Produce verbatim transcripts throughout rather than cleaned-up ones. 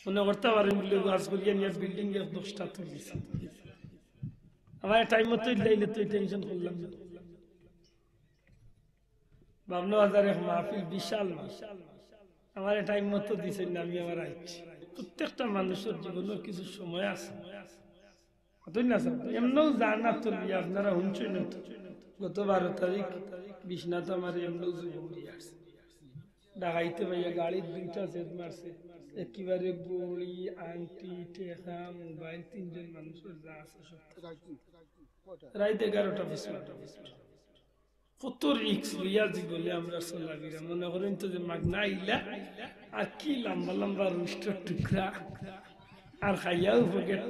মনে করতে পারেন বলে গাছ করিয়া নিয়ে বিল্ডিং এর দশটা তুলিছে আমার টাইম মতো লাইলে তুই টেনশন করলাম না বাবনা বাজারে মাহফিল বিশাল আমার টাইম মতো দিছেন না আমি আমার আইছি প্রত্যেকটা মানুষের জীবনের কিছু সময় আছে তুই না স্যার এমনও জানা তুলবি আপনারা শুনছেন গত বারো তারিখ বিশ্বনাথ আমার এমনও যুবক আসছে ডাকাইতে ভাইয়া গাড়ির দুইটা জেদ মারছে একেবারে গড়ি আংটি টেকা মোবাইল তিনজন মানুষের যা আছে সব রাত এগারোটা বিশ্বনাথ কত রিক্স লইয়া জীবনে আমরা চলাবিরা মনে করেন তো যে মাগনা আইলা আর কি লম্বা লম্বা রুস্টের টুকরা আর খাইয়াও পকেট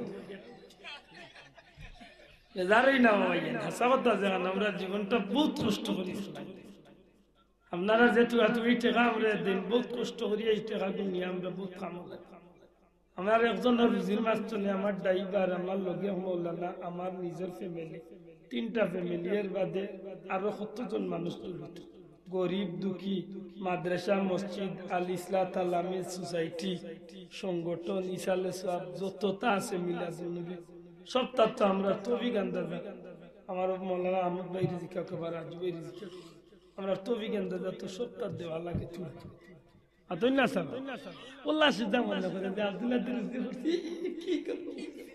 যারই না ভাইয়া হাসা কথা জানান আমরা জীবনটা বহুত কষ্ট করি আপনারা যেহেতু তুমি টেকা আমরা দিন বহুত কষ্ট করি এই টেকা নিয়ে আমরা বহুত কাম আমার একজন রুজির মাছ চলে আমার ড্রাইভার আমার লগে মৌলানা আমার নিজের ফ্যামিলি তিনটা ফ্যামিলি এর বাদে আরো কতজন মানুষ তুলত গরিব দুঃখী মাদ্রাসা মসজিদ আল ইসলাহ তালামি সোসাইটি সংগঠন ইসালে সব যতটা আছে মিলাদ নবী সব তার তো আমরা তবি গান্দা আমার মৌলানা আহমদ ভাই রিজিকা কবার রাজু ভাই রিজিকা আমরা তবি গান্দা তো সব তার দেওয়া লাগে তুলে আতই না স্যার ওল্লা সিদ্ধা মনে করেন যে আব্দুল্লাহ কি করবো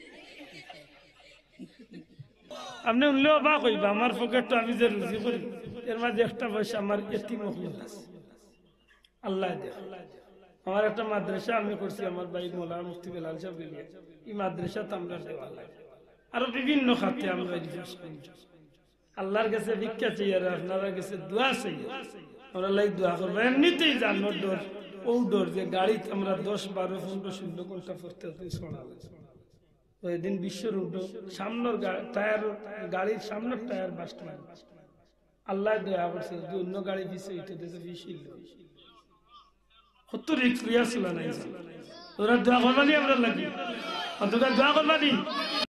আপনি উনলেও বা কইবা আমার পকেট আমি যে রুজি করি এর মাঝে একটা পয়সা আমার এতিম মখলুক আছে আল্লাহ দেয় আমার একটা মাদ্রাসা আমি করছি আমার ভাই মৌলানা মুফতি বেলাল সাহেব গেলিয়ে এই মাদ্রাসা তো আমরা দেওয়া লাগে আরো বিভিন্ন খাতে আমরা আল্লাহর কাছে ভিক্ষা চাই আর আপনারা কাছে দোয়া চাই আমরা লাইক দোয়া করবো এমনিতেই জানো ডর ও ডর যে গাড়িতে আমরা দশ বারো পনেরো ষোলো ঘন্টা পড়তে ছড়াবে ওই দিন বিশ্বের উঠো সামনের টায়ার গাড়ির সামনের টায়ার বাস্ট মার আল্লাহ দয়া করছে যে অন্য গাড়ি পিছিয়ে উঠে দিতে বিশিল কত রিক্স লিয়া ছিল না ওরা দোয়া করবানি আমরা লাগি অন্তত দোয়া করবানি